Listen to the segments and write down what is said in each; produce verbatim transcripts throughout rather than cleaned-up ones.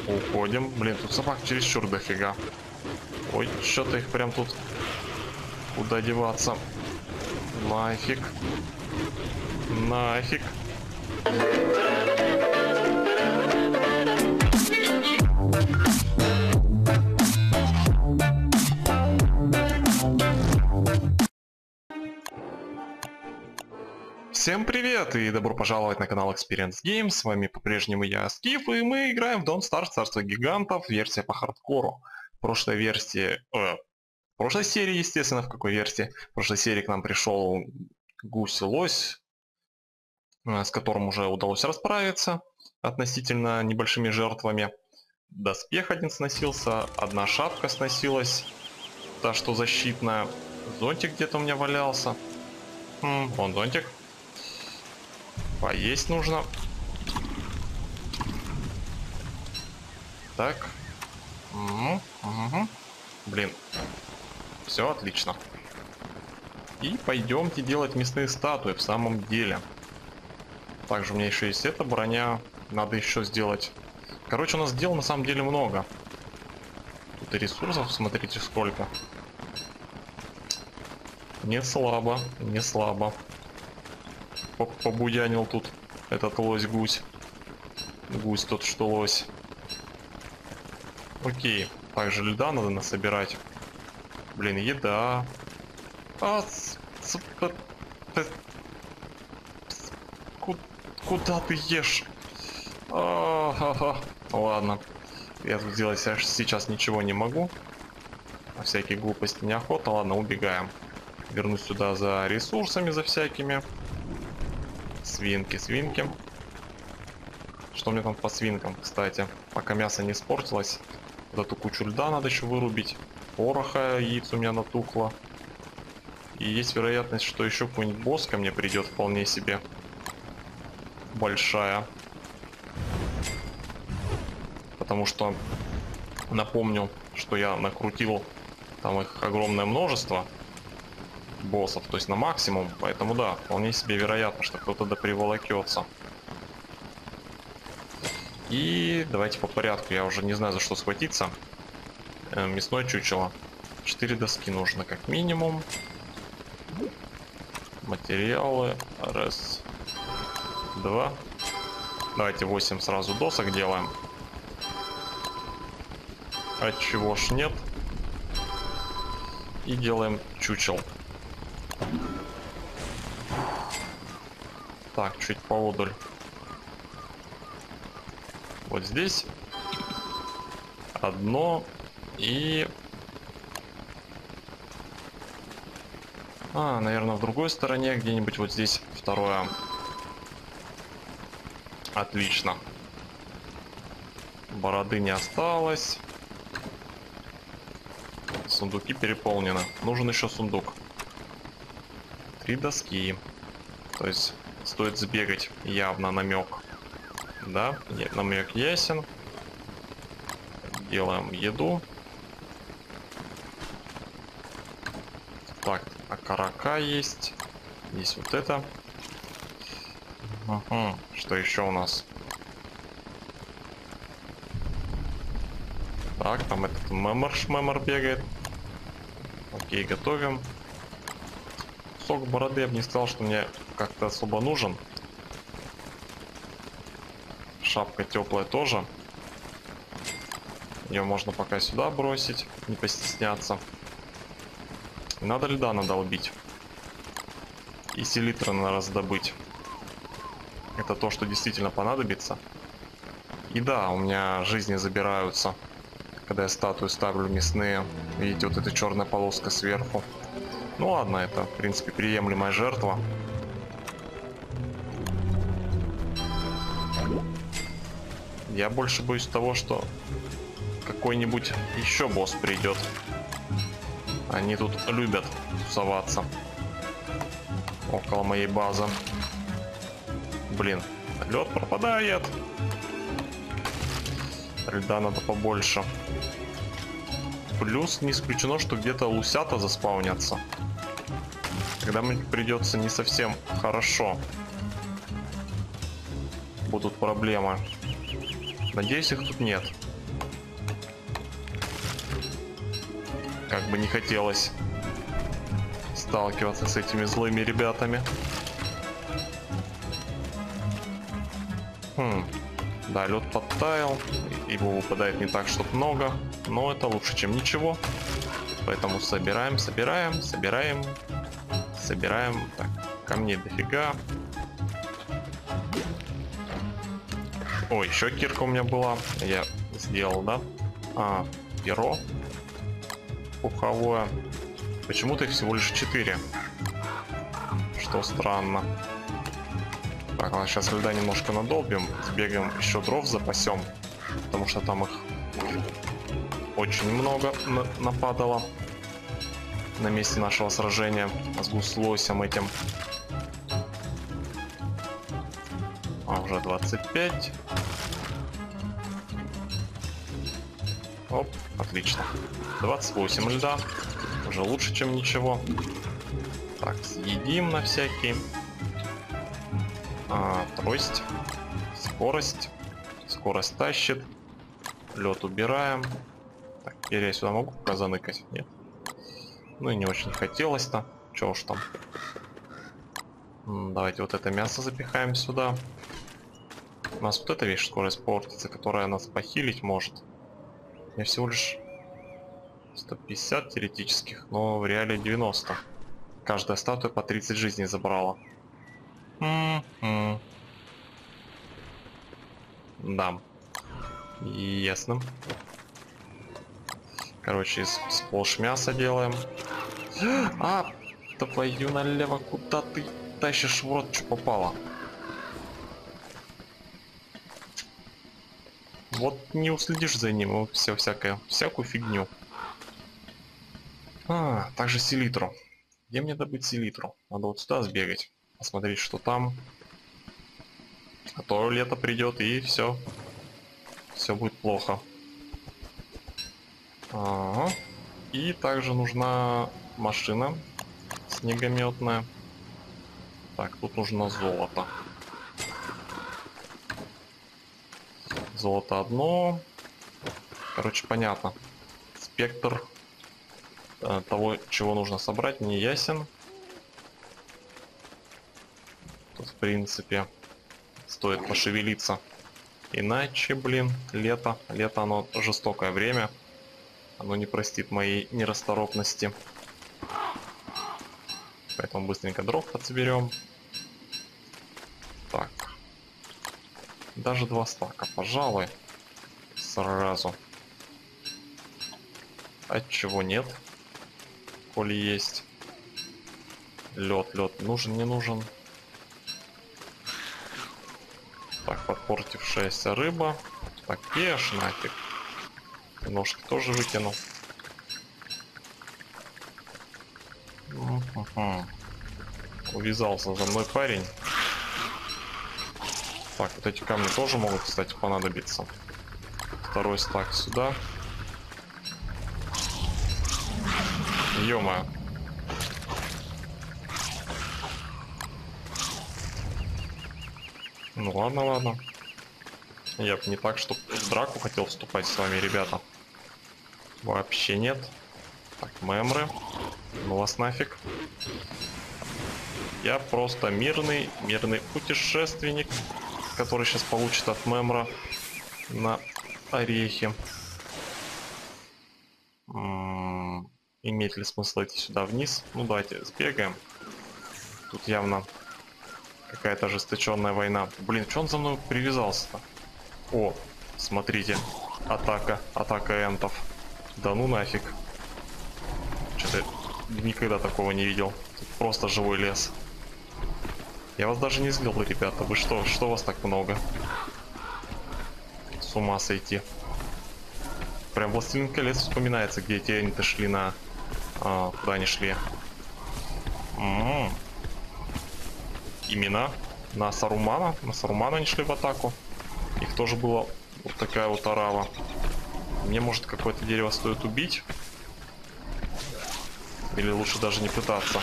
Уходим. Блин, тут собак чересчур дофига. Ой, что-то их прям тут... Куда деваться? Нафиг. Нафиг. Всем привет и добро пожаловать на канал Experience Games. С вами по-прежнему я, Скиф, и мы играем в Don't Starve Царство Гигантов, версия по хардкору. В прошлой версии... Э, в прошлой серии, естественно, в какой версии? В прошлой серии к нам пришел гусь-лось, с которым уже удалось расправиться относительно небольшими жертвами. Доспех один сносился, одна шапка сносилась, та, что защитная. Зонтик где-то у меня валялся. М, вон зонтик. Поесть нужно. Так. Угу, угу. Блин. Все отлично. И пойдемте делать мясные статуи в самом деле. Также у меня еще есть эта броня. Надо еще сделать. Короче, у нас дел на самом деле много. Тут и ресурсов, смотрите, сколько. Не слабо, не слабо. Побуянил тут этот лось-гусь. Гусь тот, что лось. Окей. Также льда надо насобирать. Блин, еда. А, сука. Куда ты ешь? А-ха-ха. Ладно. Я тут сделать сейчас ничего не могу. А всякие глупости неохота. Ладно, убегаем. Вернусь сюда за ресурсами, за всякими. Свинки, свинки. Что мне там по свинкам, кстати? Пока мясо не испортилось. Вот эту кучу льда надо еще вырубить. Пороха, яиц у меня натухло. И есть вероятность, что еще какой-нибудь босс ко мне придет вполне себе. Большая. Потому что напомню, что я накрутил там их огромное множество боссов, то есть на максимум, поэтому да, вполне себе вероятно, что кто-то да приволокется. И давайте по порядку, я уже не знаю, за что схватиться. Э, мясное чучело. четыре доски нужно как минимум. Материалы. Раз, два. Давайте восемь сразу досок делаем. Отчего ж нет. И делаем чучел. Так, чуть поодаль. Вот здесь одно и... А, наверное, в другой стороне где-нибудь вот здесь второе. Отлично. Бороды не осталось. Сундуки переполнены. Нужен еще сундук. Три доски. То есть стоит сбегать, явно намек. Да, намек ясен. Делаем еду. Так, а карака есть. Есть вот это. Угу. Что еще у нас? Так, там этот мемор-шмемор бегает. Окей, готовим. Сок бороды, я бы не сказал, что мне как-то особо нужен. Шапка теплая тоже. Ее можно пока сюда бросить, не постесняться. И надо льда надолбить. И селитры надо раздобыть. Это то, что действительно понадобится. И да, у меня жизни забираются, когда я статую ставлю мясные. Видите, вот эта черная полоска сверху. Ну ладно, это, в принципе, приемлемая жертва. Я больше боюсь того, что какой-нибудь еще босс придет. Они тут любят тусоваться около моей базы. Блин, лед пропадает. Льда надо побольше. Плюс не исключено, что где-то лусята заспаунятся. Тогда мне придется не совсем хорошо. Будут проблемы. Надеюсь, их тут нет. как бы не хотелось сталкиваться с этими злыми ребятами. Хм. Да, лед подтаял, его выпадает не так, чтоб много, но это лучше, чем ничего. Поэтому собираем, собираем, собираем, собираем. Так, камней дофига. Ой, еще кирка у меня была, я сделал, да? А, перо пуховое. Почему-то их всего лишь четыре, что странно. Так, ладно, сейчас льда немножко надолбим, сбегаем, еще дров запасем, потому что там их очень много на нападало на месте нашего сражения с гуслосем этим. А, уже двадцать пять. Оп, отлично. двадцать восемь льда, уже лучше, чем ничего. Так, съедим на всякий. А, трость, скорость, скорость тащит, лед убираем. Так, теперь я сюда могу пока заныкать? Нет. Ну и не очень хотелось-то. Че уж там. М, давайте вот это мясо запихаем сюда. У нас вот эта вещь скоро испортится, которая нас похилить может. У меня всего лишь сто пятьдесят теоретических, но в реале девяносто. Каждая статуя по тридцать жизней забрала. М-м. Да. Ясно. Короче, сплошь мясо делаем. А, твою налево, куда ты тащишь, в рот, что попало? Вот не уследишь за ним, вот все всякое, всякую фигню. А, также селитру. Где мне добыть селитру? Надо вот сюда сбегать, посмотреть, что там. А то лето придет и все. Все будет плохо. Ага. И также нужна машина снегометная. Так, тут нужно золото. Золото одно. Короче, понятно. Спектр э, того, чего нужно собрать, не ясен. Тут, в принципе, стоит пошевелиться. Иначе, блин, лето. Лето, оно жестокое время. Оно не простит моей нерасторопности. Поэтому быстренько дров подсоберем. Так. Даже два стака, пожалуй. Сразу. Отчего нет? Коли есть. Лед, лед. Нужен, не нужен. Так, подпортившаяся рыба. Так, ешь нафиг. Ножки тоже выкинул. Угу. Увязался за мной парень. Так, вот эти камни тоже могут, кстати, понадобиться. Второй стак сюда. Ё-моё. Ну ладно, ладно. Я бы не так, что в драку хотел вступать с вами, ребята. Вообще нет. Так, мемры. Ну вас нафиг. Я просто мирный, мирный путешественник, который сейчас получит от мемра на орехи. М-м, имеет ли смысл идти сюда вниз? Ну давайте сбегаем. Тут явно какая-то ожесточенная война. Блин, что он за мной привязался-то? О, смотрите. Атака. Атака энтов. Да ну нафиг. Что-то никогда такого не видел. Тут просто живой лес. Я вас даже не злил, ребята. Вы что? Что вас так много? С ума сойти. Прям Властелин колец вспоминается, где эти энты шли на... А, куда они шли? М-м-м. Имена на Сарумана. На Сарумана они шли в атаку. Их тоже была вот такая вот орава. Мне, может, какое-то дерево стоит убить? Или лучше даже не пытаться?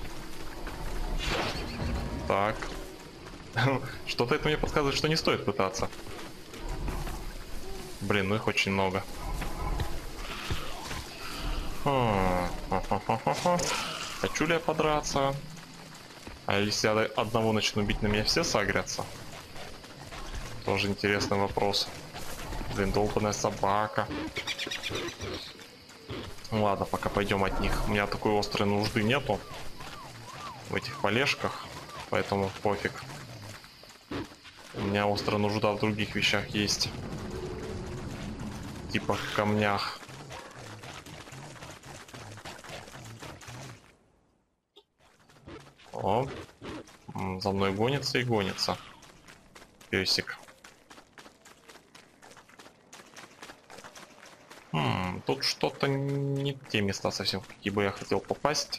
Так. Что-то это мне подсказывает, что не стоит пытаться. Блин, ну их очень много. Хм. Хочу ли я подраться? А если я одного начну бить, на меня все сагрятся? Тоже интересный вопрос. Блин, долбаная собака. Ну ладно, пока пойдем от них. У меня такой острой нужды нету в этих полежках, поэтому пофиг. У меня острая нужда в других вещах есть. Типа в камнях. О, за мной гонится и гонится. Песик. Хм, тут что-то не те места совсем, в какие бы я хотел попасть.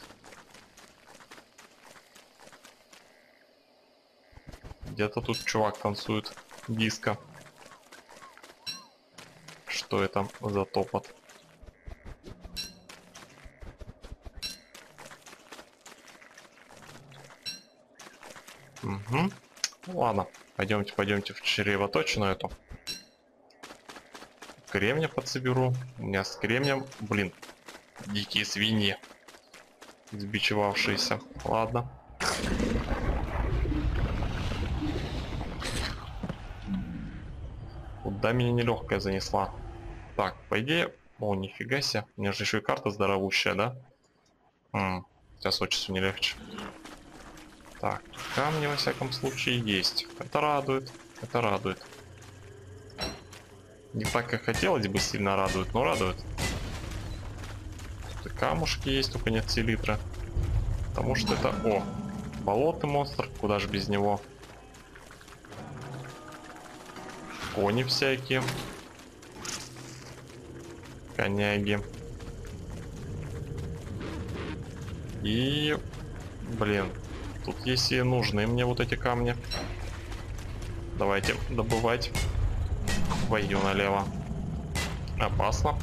Где-то тут чувак танцует диско. Что это за топот? Угу. Ладно, пойдемте, пойдемте в чревоточину эту. Кремня подсоберу. У меня с кремнем, блин, дикие свиньи, сбичевавшиеся. Ладно. Куда меня нелегкая занесла? Так, по идее... О, нифига себе. У меня же еще и карта здоровущая, да? М-м, сейчас очень не легче. Так, камни во всяком случае есть. Это радует. Это радует. Не так, как хотелось бы, сильно радует, но радует. Тут и камушки есть, только нет селитра. Потому что это... О, болотный монстр. Куда же без него? Кони всякие. Коняги. И... Блин. Тут есть и нужные мне вот эти камни. Давайте добывать. Войду налево. Опасно.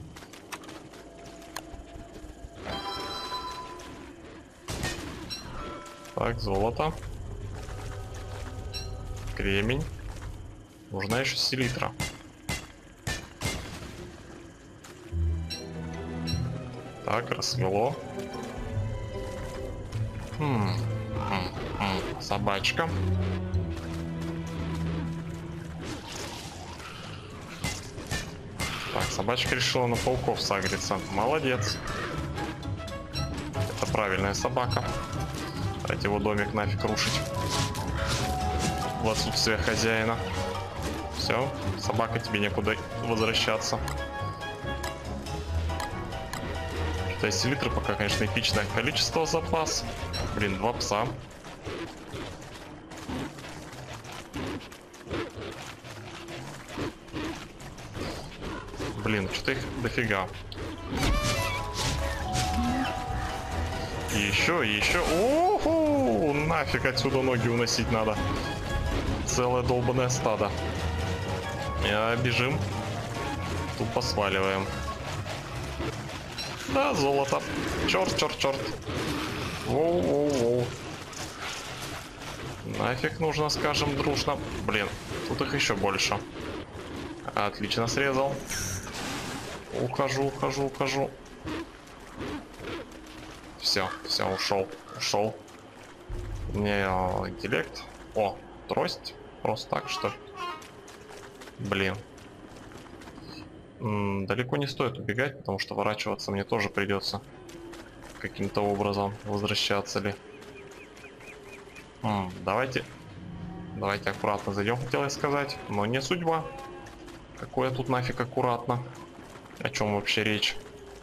Так, золото. Кремень. Нужна еще селитра. Так, рассвело. Хм, хм, хм. Собачка. Так, собачка решила на пауков сагриться. Молодец. Это правильная собака. Давайте его домик нафиг рушить. В отсутствие хозяина. Все, собака, тебе некуда возвращаться. То есть селитры пока, конечно, эпичное количество запас. Блин, два пса. Блин, что-то их дофига. И еще, и еще. Уху! Нафиг отсюда ноги уносить надо. Целое долбанное стадо. Я бежим. Тупо сваливаем. Да, золото. Черт, черт, черт. Воу-воу-воу. Нафиг нужно, скажем, дружно. Блин, тут их еще больше. Отлично срезал. Ухожу, ухожу, ухожу. Все, все, ушел, ушел. Не, интеллект. О, трость. Просто так, что ли? Блин. М-м, далеко не стоит убегать, потому что ворачиваться мне тоже придется. Каким-то образом возвращаться ли. М-м, давайте. Давайте аккуратно зайдем, хотел я сказать. Но не судьба. Какое тут нафиг аккуратно? О чем вообще речь?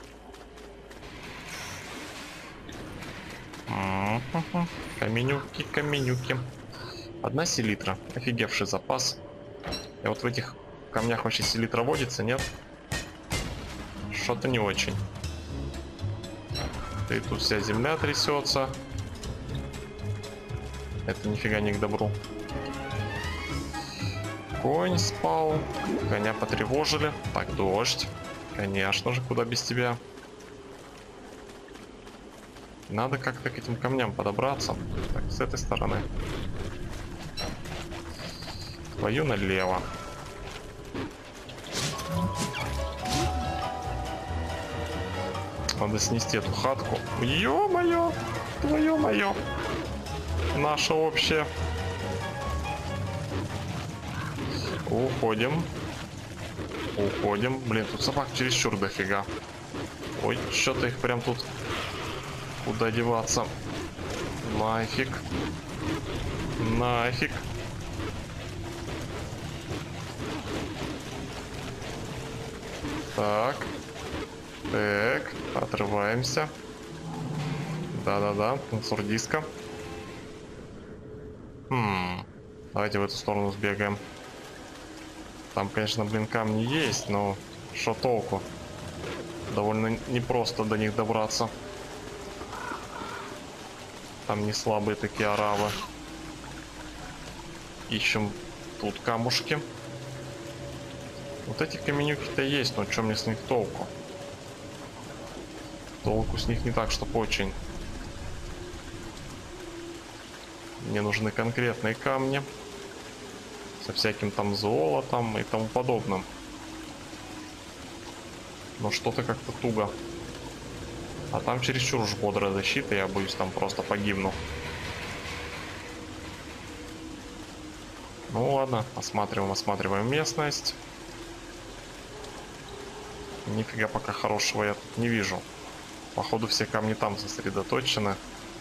М-м-м, каменюки, каменюки. Одна селитра. Офигевший запас. И вот в этих камнях вообще селитра водится, нет? Что-то не очень. И тут вся земля трясется. Это нифига не к добру. Конь спал. Коня потревожили. Так, дождь. Конечно же, куда без тебя. Надо как-то к этим камням подобраться. Так, с этой стороны. Твою налево. Надо снести эту хатку. Ё-моё! Твое-моё! Наше общее. Уходим. Уходим. Блин, тут собак чересчур дофига. Ой, что-то их прям тут... Куда деваться? Нафиг. Нафиг. Так. Так. Отрываемся. Да-да-да. Сурдиска. Хм. Давайте в эту сторону сбегаем. Там, конечно, блин, камни есть, но что толку? Довольно непросто до них добраться. Там не слабые такие аравы. Ищем тут камушки. Вот эти каменюки-то есть, но что мне с них толку? Толку с них не так, чтоб очень. Мне нужны конкретные камни. Со всяким там золотом и тому подобным. Но что-то как-то туго. А там чересчур уж бодрая защита, я боюсь, там просто погибну. Ну ладно, осматриваем, осматриваем местность. Нифига пока хорошего я тут не вижу. Походу все камни там сосредоточены.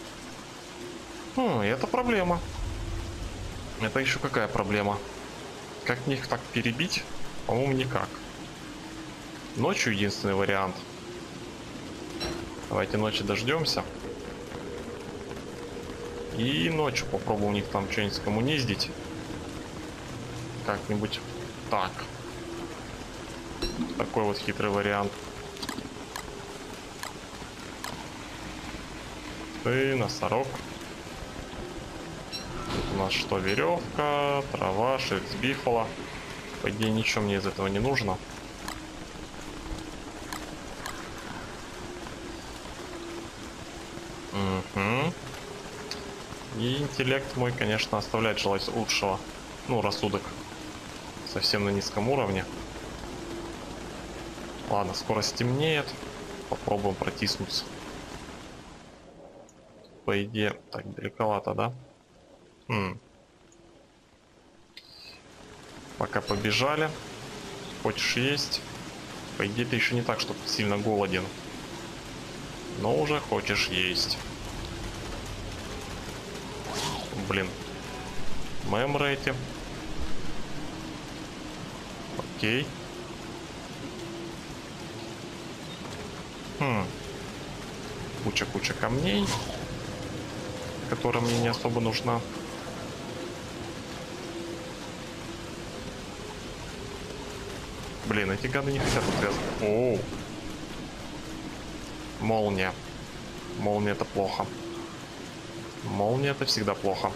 Хм, это проблема. Это еще какая проблема? Как мне их так перебить? По-моему, никак. Ночью единственный вариант. Давайте ночи дождемся. И ночью попробуем у них там что-нибудь скоммуниздить. Как-нибудь так. Такой вот хитрый вариант. Ты, носорог. Тут у нас что? Веревка, трава, шерсть бифала. По идее, ничего мне из этого не нужно. Угу. И интеллект мой, конечно, оставляет желать лучшего. Ну, рассудок совсем на низком уровне. Ладно, скоро стемнеет. Попробуем протиснуться. По идее... Так, далековато, да? М. Пока побежали. Хочешь есть? По идее, ты еще не так, чтобы сильно голоден. Но уже хочешь есть. Блин. Мемрейти. Окей. Хм. Куча-куча камней, которая мне не особо нужна. Блин, эти гады не хотят отвязать. Оу. Молния. Молния это плохо. Молния это всегда плохо.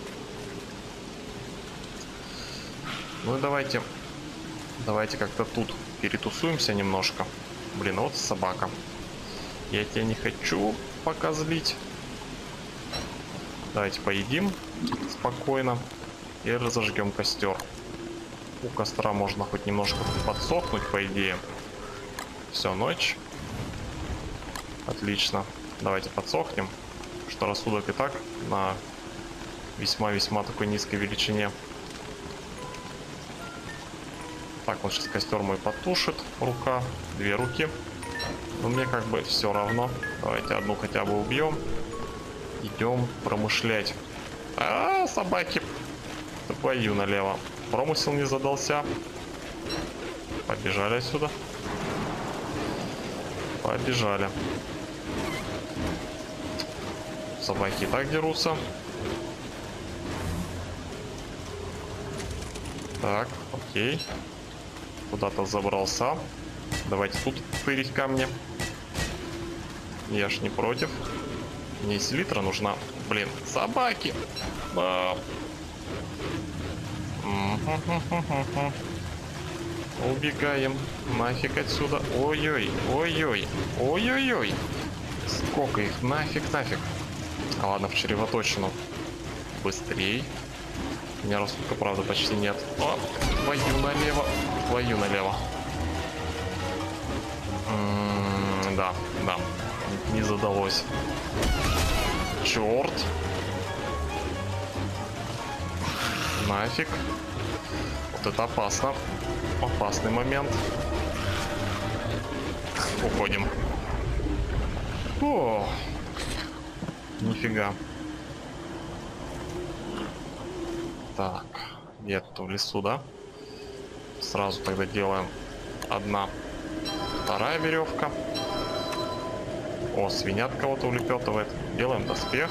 Ну и давайте. Давайте как-то тут перетусуемся немножко. Блин, вот собака. Я тебя не хочу пока злить. Давайте поедим спокойно и разожгем костер. У костра можно хоть немножко подсохнуть, по идее. Все, ночь. Отлично. Давайте подсохнем. Что рассудок и так на весьма-весьма такой низкой величине. Так, вот сейчас костер мой потушит. Рука, две руки. Но мне как бы все равно. Давайте одну хотя бы убьем. Идем промышлять. А, -а, -а собаки. Твою налево. Промысел не задался. Побежали отсюда. Побежали. Собаки и так дерутся. Так, окей. Куда-то забрался. Давайте тут тырить камни. Я ж не против. Мне селитра нужна. Блин, собаки. А. Убегаем. Нафиг отсюда. Ой-ой, ой-ой, ой-ой-ой. Сколько их? Нафиг, нафиг. А ладно, в чревоточину. Быстрей. У меня рассудка, правда, почти нет. О, твою налево. Твою налево. М-м, да, да. Не задалось. Черт. Нафиг. Вот это опасно. Опасный момент. Уходим. О, нифига. Так, где-то в лесу, да? Сразу тогда делаем одна, вторая веревка. О, свинят кого-то улепетывает. Делаем доспех.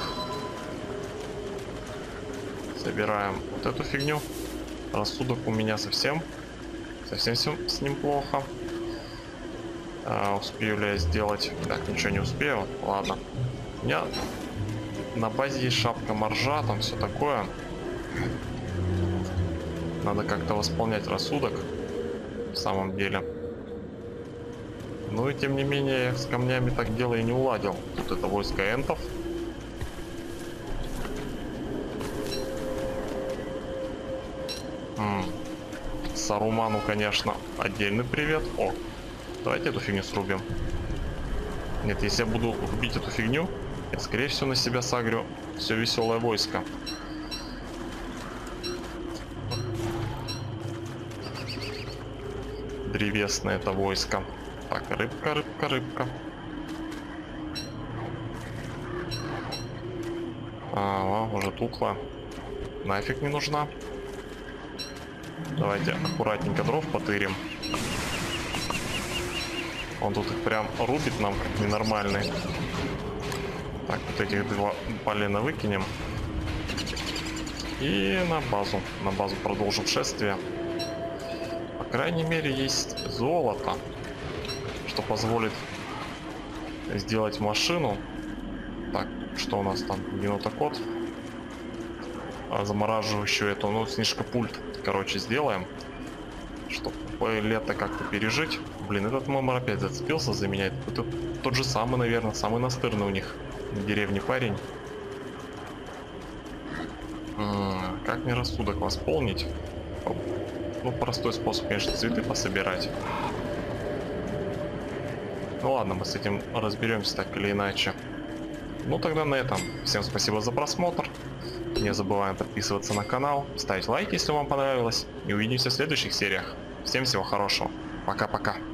Собираем вот эту фигню. Рассудок у меня совсем, совсем все с ним плохо. А, успею ли я сделать? Так, ничего не успею. Ладно. У меня на базе есть шапка моржа, там все такое. Надо как-то восполнять рассудок. В самом деле. Ну и тем не менее, с камнями так дело и не уладил. Тут это войско энтов. М-м. Саруману, конечно, отдельный привет. О, давайте эту фигню срубим. Нет, если я буду бить эту фигню, я, скорее всего, на себя сагрю все веселое войско. Древесное это войско. Так, рыбка, рыбка, рыбка. А, уже тухла. Нафиг не нужна. Давайте аккуратненько дров потырим. Он тут их прям рубит нам как ненормальный. Так, вот этих два полена выкинем. И на базу. На базу продолжим шествие. По крайней мере, есть золото, что позволит сделать машину. Так, что у нас там? Генотокод. А, замораживающую эту, ну, снижка пульт. Короче, сделаем, чтобы лето как-то пережить. Блин, этот мемор опять зацепился за меня. Это тот же самый, наверное, самый настырный у них в деревне парень. М-м, как мне рассудок восполнить? Ну, простой способ, конечно, цветы пособирать. Ну ладно, мы с этим разберемся так или иначе. Ну тогда на этом. Всем спасибо за просмотр. Не забываем подписываться на канал, ставить лайк, если вам понравилось. И увидимся в следующих сериях. Всем всего хорошего. Пока-пока.